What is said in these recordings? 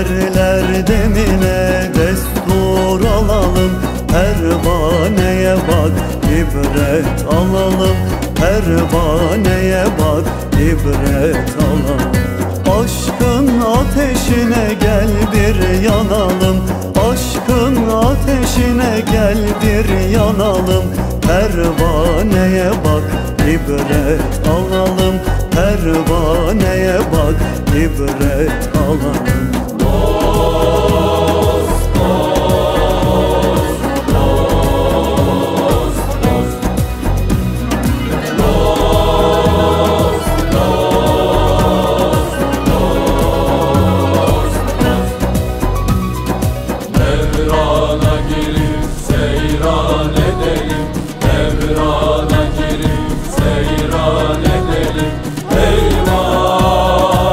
Derler demine destur alalım, pervaneye bak ibret alalım, pervaneye bak ibret alalım. Aşkın ateşine gel bir yanalım, aşkın ateşine gel bir yanalım, pervaneye bak ibret alalım, pervaneye bak ibret alalım. Devrana girip seyran edelim, devrana girip seyran edelim. Eyvah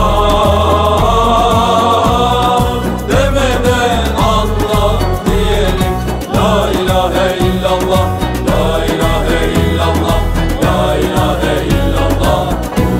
demeden Allah diyelim. La ilahe illallah, la ilahe illallah, la ilahe illallah.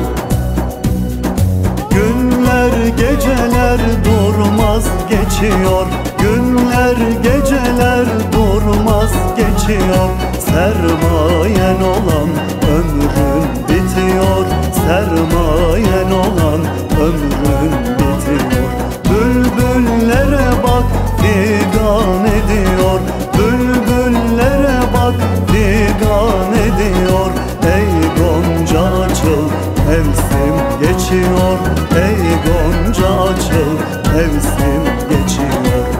Günler geceler durmaz geçiyor, günler geceler durmaz geçiyor. Sermayen olan ömrün bitiyor, sermayen olan ömrün bitiyor. Bülbüllere bak figan ediyor, bülbüllere bak figan ediyor. Ey gonca açıl mevsim geçiyor, ey gonca açıl mevsim geçiyor.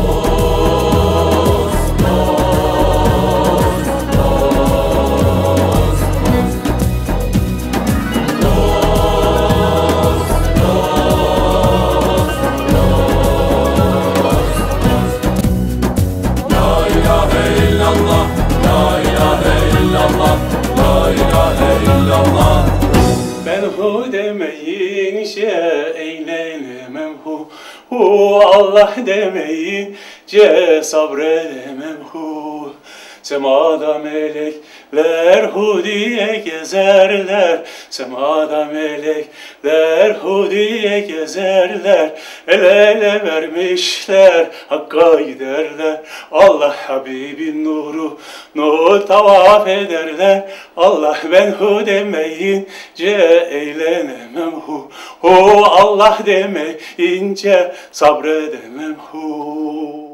Ben hu demeyince eğlenemem hu, hu Allah demeyince sabredemem hu. Semada melekler hu diye gezerler, semada melekler hu diye gezerler. El ele vermişler, Hakk'a giderler. Allah Habibin nuru, nur tavaf ederler. Allah ben hu demeyince eğlenemem hu, hu Allah demeyince sabredemem hu.